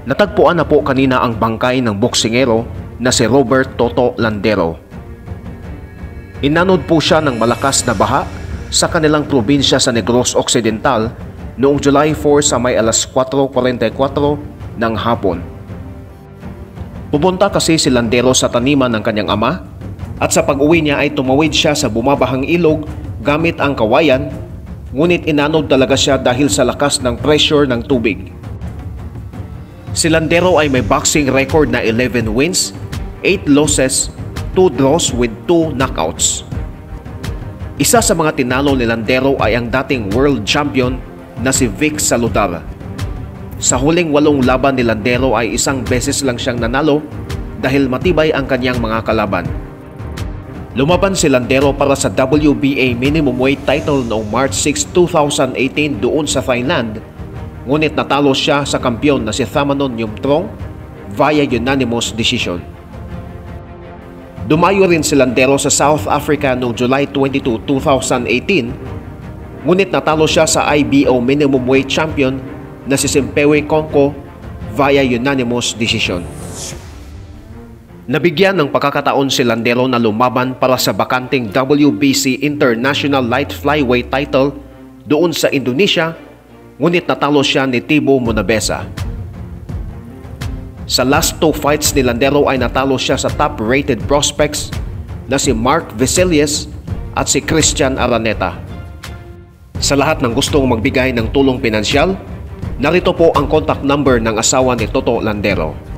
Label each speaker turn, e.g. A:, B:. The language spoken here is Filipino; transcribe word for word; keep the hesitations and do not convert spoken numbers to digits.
A: Natagpuan na po kanina ang bangkay ng boksingero na si Robert Toto Landero. Inanod po siya ng malakas na baha sa kanilang probinsya sa Negros Occidental noong July four sa may alas kwatro kwarenta y kwatro ng hapon. Pupunta kasi si Landero sa taniman ng kanyang ama at sa pag-uwi niya ay tumawid siya sa bumabahang ilog gamit ang kawayan, ngunit inanod talaga siya dahil sa lakas ng pressure ng tubig. Si Landero ay may boxing record na eleven wins, eight losses, two draws with two knockouts. Isa sa mga tinalo ni Landero ay ang dating world champion na si Vic Saludar. Sa huling walong laban ni Landero ay isang beses lang siyang nanalo dahil matibay ang kanyang mga kalaban. Lumaban si Landero para sa W B A minimum weight title noong March six, two thousand eighteen doon sa Thailand, ngunit natalo siya sa kampiyon na si Thamanon Yumtrong via unanimous decision. Dumayo rin si Landero sa South Africa noong July twenty-second, two thousand eighteen, ngunit natalo siya sa I B O minimum weight champion na si Simpewe Kongko via unanimous decision. Nabigyan ng pagkakataon si Landero na lumaban para sa bakanting W B C International Light Flyweight title doon sa Indonesia, ngunit natalo siya ni Thibaut Monabesa. Sa last two fights ni Landero ay natalo siya sa top-rated prospects na si Mark Veselius at si Christian Araneta. Sa lahat ng gustong magbigay ng tulong pinansyal, narito po ang contact number ng asawa ni Toto Landero.